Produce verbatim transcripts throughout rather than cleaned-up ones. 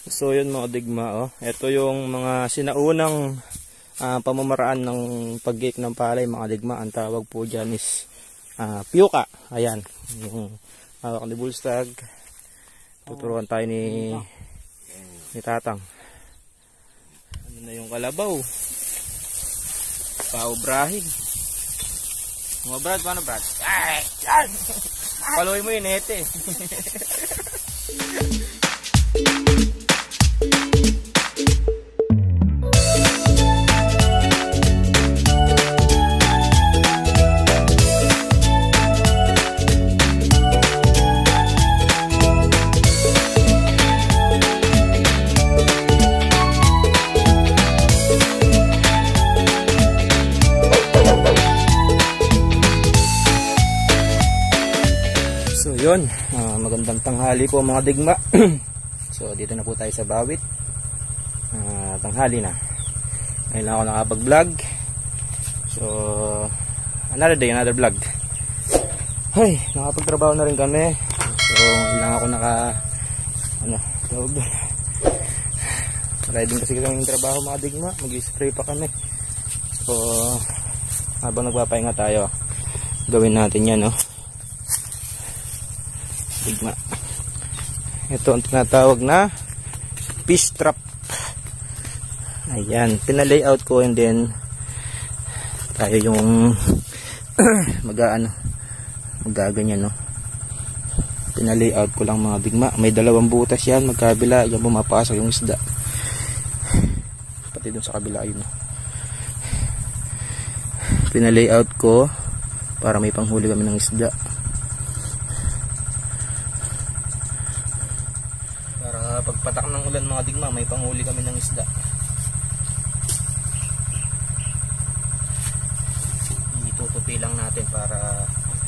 So yun mga digma, oh. Ito yung mga sinaunang uh, pamamaraan ng pag-gate ng palay mga digma. Ang tawag po dyan is uh, piyuka. Ayan, yung hawak ni Bullstag. Tuturuan tayo ni, ni Tatang. Ano na yung kalabaw? Paubrahin. Mga brad, paano brad? Ay! Ay! Paluin mo yun, ete. Yun, uh, magandang tanghali po mga digma. So dito na po tayo sa Bawit. uh, Tanghali na. Ngayon lang ako nakapag vlog. So another day, another vlog. Hey, nakapagtrabaho na rin kami. So hindi lang ako naka Ano tawag doon, riding kasi kami yung trabaho mga digma. Mag-spray pa kami. So habang nagpapahinga tayo, gawin natin yan, no? Digma. Ito ang tinatawag na fish trap. Ayan, pina-layout ko and then tayo yung mag-aano, magaganyan, no? Pina-layout ko lang mga digma. May dalawang butas yan, magkabila, yan pumapasok yung isda. Pati dun sa kabila yun, no? Pina-layout ko para may panghuli kami ng isda. Pagpatak ng ulan mga digma, may panghuli kami ng isda. Itutupi lang natin para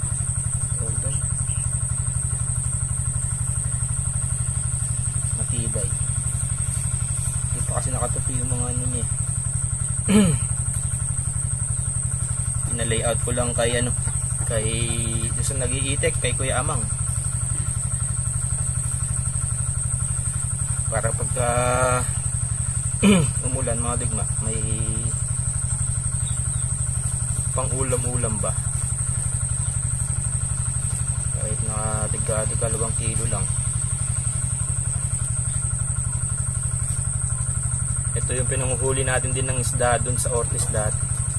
matibay. Hindi pa kasi nakatupi yung mga ano niya. Pina-layout ko lang kay ano, kay doon sa nag-iitek, kay Kuya Amang. Para pagka umulan mga digma, may pang ulam-ulam ba, kahit na tiga-dalawang kilo lang. Ito yung pinanguhuli natin din ng isda dun sa Ortiz dati.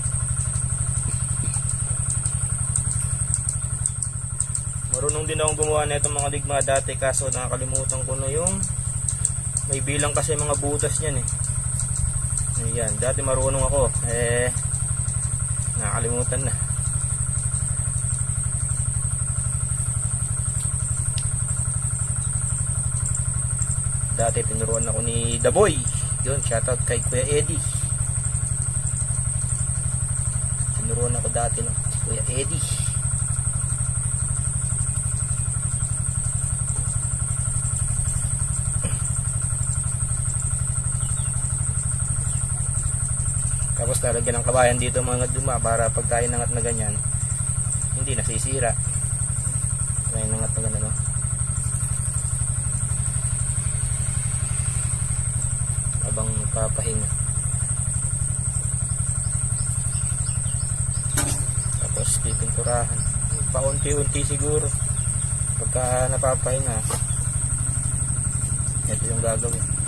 Marunong din akong gumawa na itong mga digma dati, kaso nakakalimutan ko na yung may bilang kasi mga butas niyan eh. Ayan, dati marunong ako, eh nakalimutan na. Dati tinuruan ako ni The Boy. Yun, shoutout kay Kuya Eddie. Tinuruan ako dati no, si Kuya Eddie. Tapos talagyan ng kabayan dito mga duma para pagka inangat na ganyan hindi nasisira. Kaya inangat na ganyan, no? Habang nagpapahinga. Tapos pipinturahan paunti-unti siguro pagka napapahinga. Ito yung gagawin.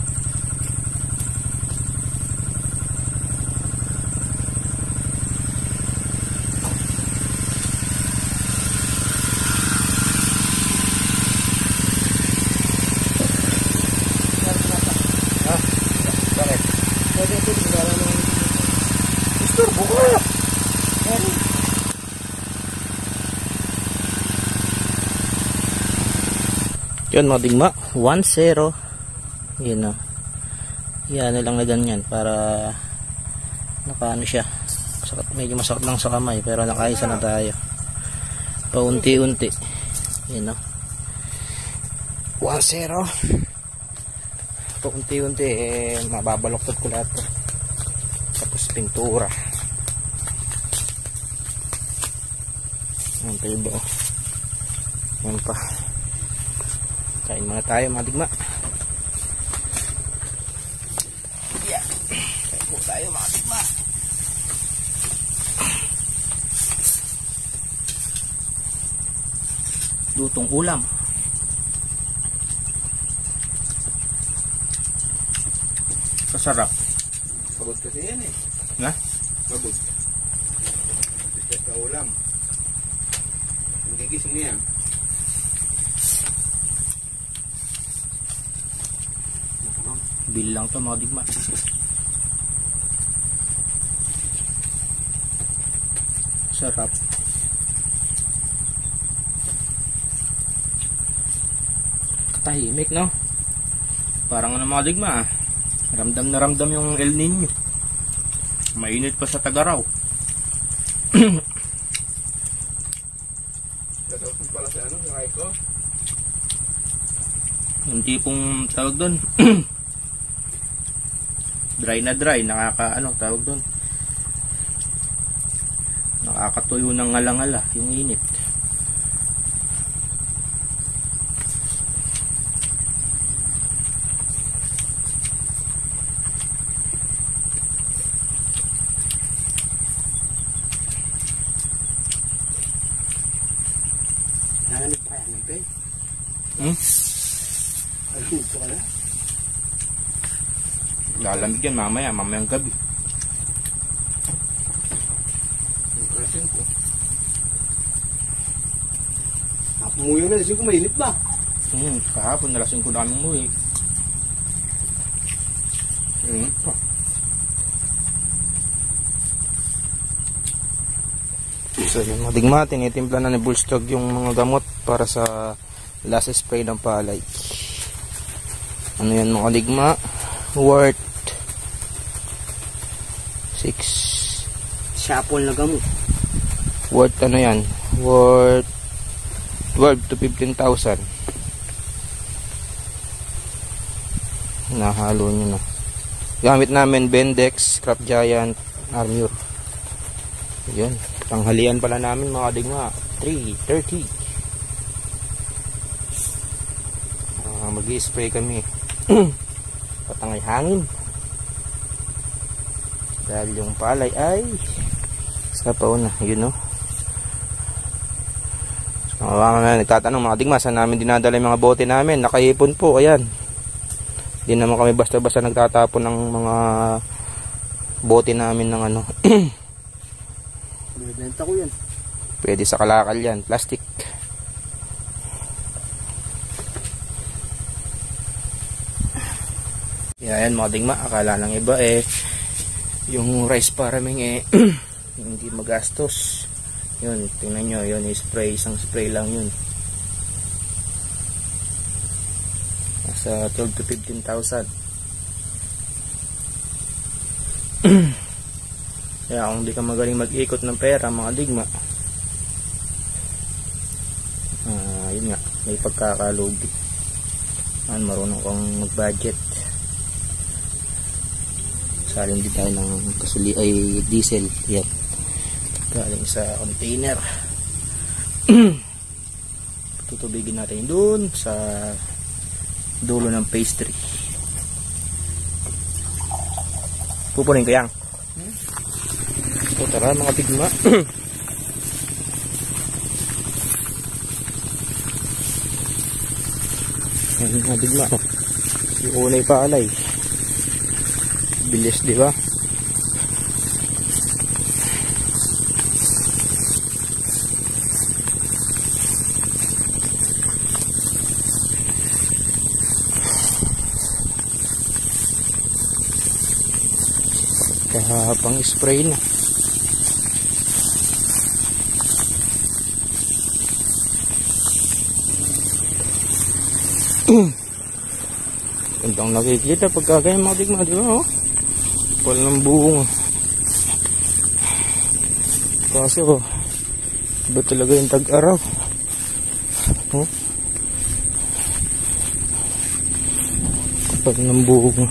Yun mga digma, one zero. Yun o. Yan na lang na ganyan para nakaano siya. Medyo masakit lang sa kamay pero nakaisa na tayo. Paunti-unti. Yun o. one zero. Paunti-unti eh, mababaloktot ko lahat to. Tapos pintura. Yan tayo ba o. Yan pa. Kain muna tayo mga digma. tayo mga digma. Lutong ulam. Kasarap. Pagod kasi yan eh. Na? Pagod. Kasi sa ulam. Hindi gising niya. Bili lang to mga digma. Sarap. Katahimik, no? Parang ano mga digma, ramdam na ramdam yung El Nino. Mainit pa sa Tagaraw. Tatapos pala sa ano, sa Raiko. Yung tipong tawag doon. Dry na dry, nakaka ano tawag doon. Nakakatuyo ng ngala-ngala yung init. Nanganip pa yan, pe. Hmm? Alam ito ka na. Lalamig yan mamaya, mamayang gabi. Yung krasin ko. Napumuyo na, lasing ko mainit ba? Hmm, kahapon nalasing ko namin umuwi. Init pa. So yun mga digma, tinitimpla na ni Bullstrog yung mga gamot para sa last spray ng palay. Ano yan mga digma? Worth six. Shuffle na gamot. Worth ano yan? Worth twelve to fifteen thousand. Nahalo nyo na. Gamit namin Bendex, Crop Giant, Armure. Yun. Tanghalian pala namin mga digma. three thirty. Uh, mag-i-spray kami. Patangay hangin. Dahil yung palay ay sa pauna. Yun no. So, mga nagtatanong mga digma, saan namin dinadala yung mga bote namin? Nakaipon po. Ayan. Hindi naman kami basta-basta nagtatapon ng mga bote namin ng ano. Binibenta ko yan. Pwede sa kalakal yan. Plastic. Yan mga digma. Akala ng iba eh yung rice paraming eh hindi magastos. Yun. Tingnan nyo. Yun. Spray. Isang spray lang yun. Nasa twelve to fifteen thousand. Kaya kung di ka magaling mag-ikot ng pera mga digma, ah, yun nga, may pagkakalugi. Man, marunong kang mag-budget. Salin din tayo ng kasuli ay diesel. Yan. Galing sa container. Tutubigin natin dun sa dulo ng pastry. Pupunin ko yan. Hmm? So tara mga digma. Yan mga digma. Yung unay paalay. Bilis di ba? Kahapang spray na. Gandang nakikita pagka ganyan mga digma, di ba? Oh? Pal ng buong. Kaso, iba talaga yung tag-araw. Oh? Pal ng buong.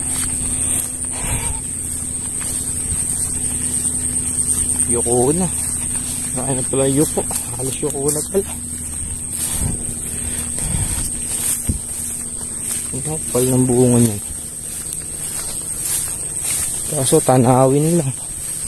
Yuko na. Nakain na pala yuko. Halos yuko na pala. Ang kapal ng buungan yan. Kaso tanawin lang.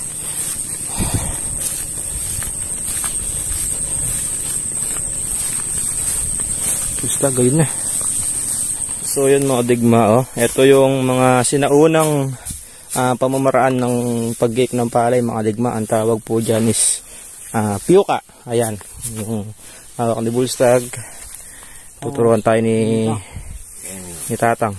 Basta gayon na. So yun mga digma, oh. Ito yung mga sinaunang uh, pamamaraan ng pag-gate ng palay mga digma. Ang tawag po dyan is uh, piyuka. Ayan. Yung hawak ni Bullstag. Tuturuan tayo ni, ni Tatang.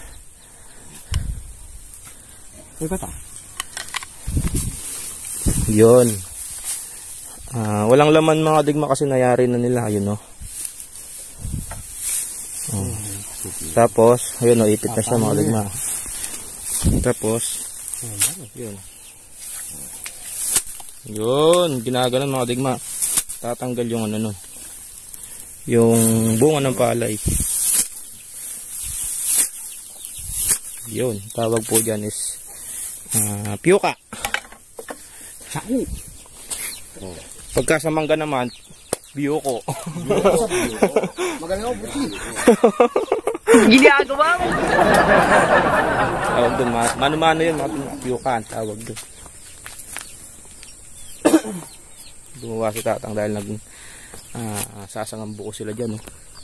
Yun. Uh, walang laman mga digma kasi nayari na nila. Ayun, oh. Oh. Tapos, ayun o, ipit na siya mga digma. Tapos, yun. Yun, ginaganon mga digma. Tatanggal yung ano nun. Yung bunga ng palay. Yun, tawag po dyan is uh, piyuka. Pagka sa mangga naman, biyoko. Magaling ako buti. Ginagawa mo. Tawag doon, mano-mano yun, mga piyukan, tawag doon. Gumawa si Tatang dahil nag uh, sasangang buko sila dyan.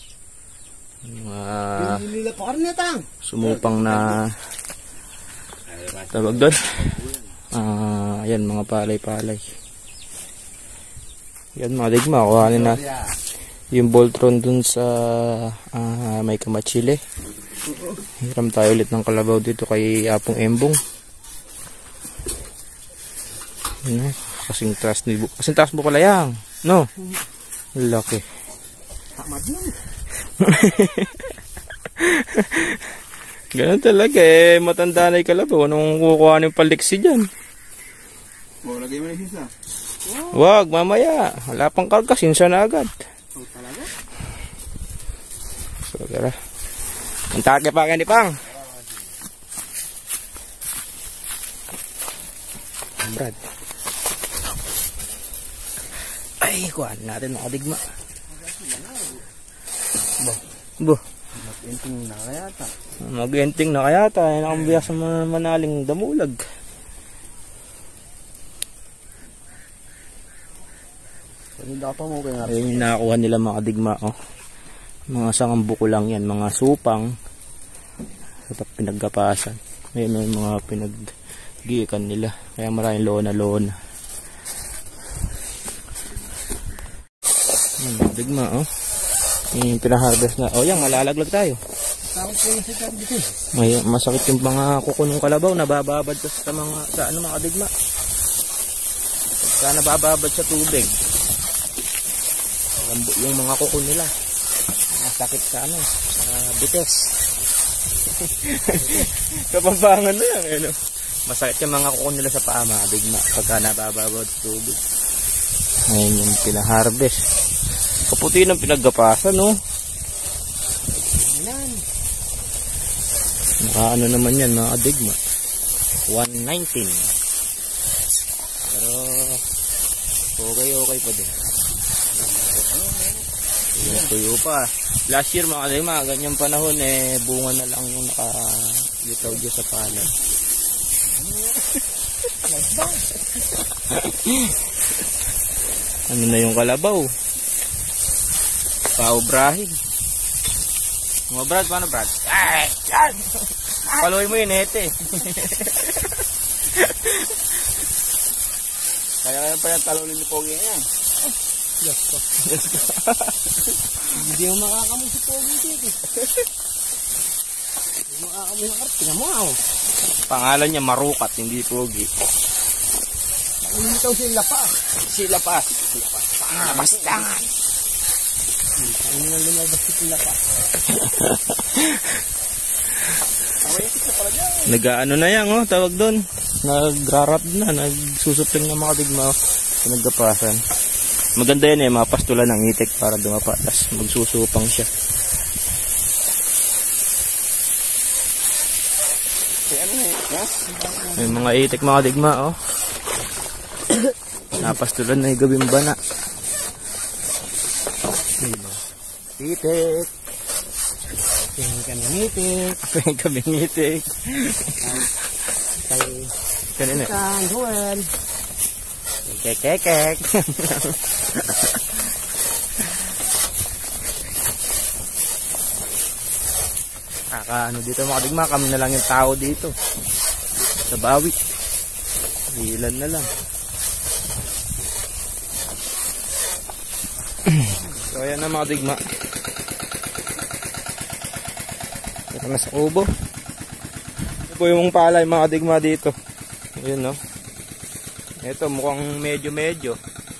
Uh, sumupang na tawag doon. Uh, ayan, mga palay-palay. Yan mga digma, kuhanin na yung Voltron dun sa uh, may kamachile. Hiram tayo ulit ng kalabaw dito kay Apong Embong. Yan, kasing taas ni buko. Kasing taas buko layang. No? Laki. Tamad lang. Ganun talaga eh. Matanda na yung kalabaw. Anong kukuha ng paliksi dyan? O, lagay mo na yung sisa. Wag, mamaya. Wala pang karga. Sinsa na agad. O, talaga? So, tara. Antake pa kayo ni Pang. Brad. Ay, kuhaan natin mga digma. Bo. Bo. Mag-enting na kayata. Mag-enting na kayata. Ay, nakambiyak sa manaling damulag. Ayun yung nakakuha nila mga digma, oh. Mga sangang buko lang yan, mga supang sa pinaggapasan. Ayun yung mga pinaggiikan nila, kaya maraming lona-lona. Ayun, mga digma, oh. Yung pinaharvest na, oh yan, malalaglag tayo. May masakit yung mga kuko ng kalabaw, nabababad sa mga, sa ano mga digma. Kaya nabababad sa tubig. Yung mga kuko nila masakit sa ano, sa bites. Kapampangan na yan, ano? Masakit yung mga kuko nila sa paa mga digma pagka nabababad sa tubig. Ngayon yung pinaharvest, kaputi ng pinaggapasan, no? Naka ano naman yan mga digma, one nineteen. Pero okay okay pa din. Yung tuyo pa. Last year mga kalima, ganyang panahon eh, bunga na lang yung nakalitaw dyan sa palay. Ano na yung kalabaw? Paubrahin. Mga Brad, paano Brad? Ay! Yan! Paluin mo yun, ete. Kaya kaya pa yung talulin ni Pogi yan. Yes ko. Yes ko. Hindi mo makakamoy si Pogi dito. Hindi mo makakamoy ng karp. Tingnan mo nga oh. Pangalan niya Marukat, hindi Pogi. Nakulitaw sila pa. Sila pa. Sila pa. Pangabastangan. Ano nga lumabas sila pa. Nag-ano na yan oh, tawag doon. Nagrarap na, nagsusupling ng mga digma. Pinaggapasan. Maganda yan eh, mapastulan ng itik para dumapa. Tapos magsusupang siya. May mga itik mga digma oh. Napastulan na yung gawing bana. Itik. Pingin kami ngitik. Pingin kami ngitik. Kay kanina. Kan, Joel. Kekekek. Kaka ano dito mga digma, kami na lang yung tao dito. Sa bawi. Ilan na lang. So ayan na mga digma. Ito na sa ubo. Ito po yung palay mga digma dito. Ayan no. Ito mukhang medyo medyo.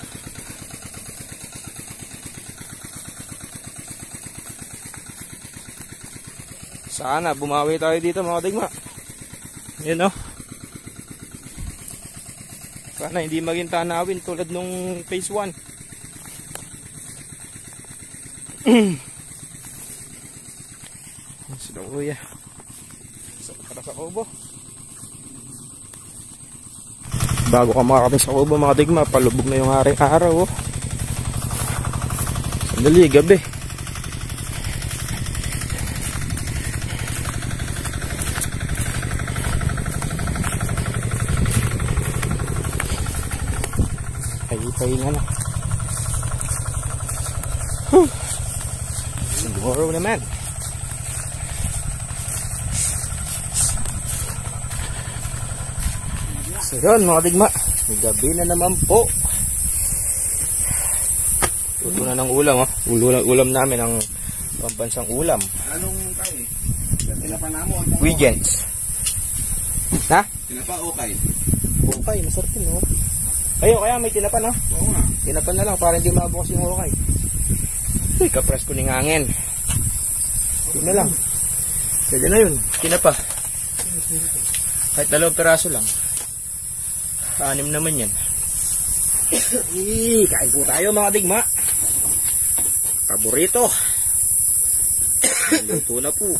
Sana bumawi tayo dito mga digma. Ayan no. Sana hindi maging tanawin tulad nung phase one. Sila kuya. So, para sa kubo. Bago ka makakapin sa kubo mga digma, palubog na yung haring araw. Oh. Sandali, gabi. Pahi-pahinga na. Whew. Tomorrow naman. So yun mga digma, gabi na naman po. Luto na ng ulam, oh. Ulam, ulam namin ang pambansang ulam. Anong kain? Tinapa na mo? Weekends. Ha? Tinapa o kain? Okay, masarap yun, oh. Ayun, kaya may tinapan, no? Oo nga. Tinapan na lang para hindi mabukas yung okay. Uy, kapres ko ng hangin. Yun na lang. Pwede na yun. Tinapa. Kahit dalawang peraso lang. Anim naman yan. Eee, kain po tayo mga digma. Paborito. Luto na po.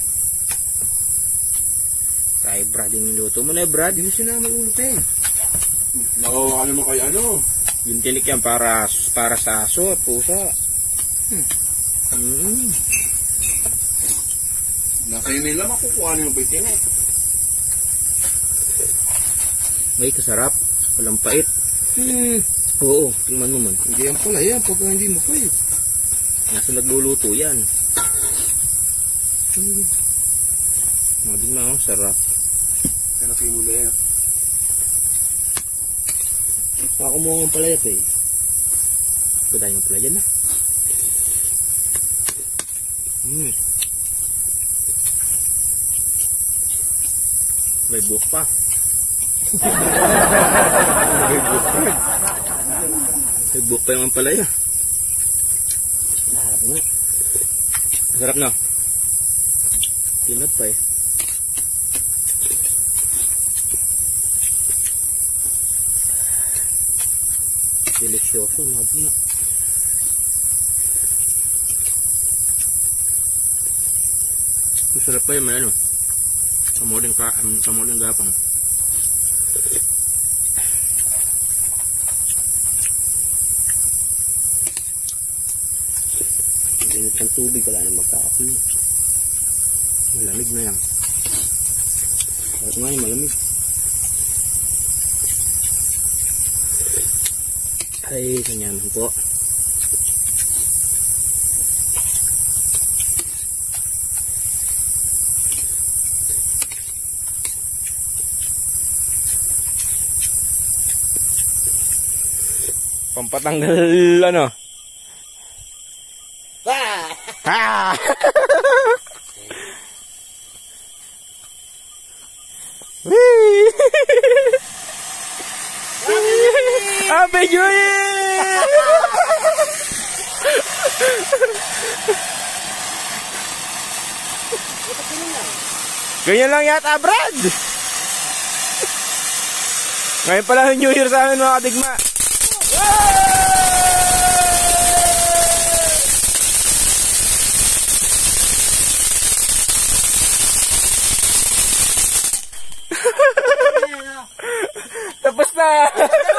Kay Brad yung niluto mo na, Brad. Hindi mo sinama ulit eh. Nakawa ka naman kay ano? Yung tinik yan para, para sa aso at pusa. Hmm. Mm. Nasa email lang makukuha nyo ba ito? May kasarap. Walang pait. Hmm. Oo, tingnan mo man. Hindi yan pala yan pagka hindi mo kayo. Nasa nagluluto yan. Hmm. Mga digma, oh, sarap. Kaya kayo mula yan. Nakakumuha ng palayat eh. Pagdahin ng palayat na. Hmm. May buhok pa. May buhok pa. May buhok pa yung ampalaya. Masarap na. Masarap na. Tinap pa eh. Delicioso, mga. Masarap pa yung may ano. Kamuling ka, um, kamuling gapang. Init ng tubig, wala nang magkakapi. Malamig na yan. Bakit nga yung malamig? Ay, kanyaman po. Pampatanggal ano? Ah! Ah! Wee! Happy New Year! Ganyan lang yata, Brad! Ngayon pala yung New Year sa amin, mga kadigma. Tapos na!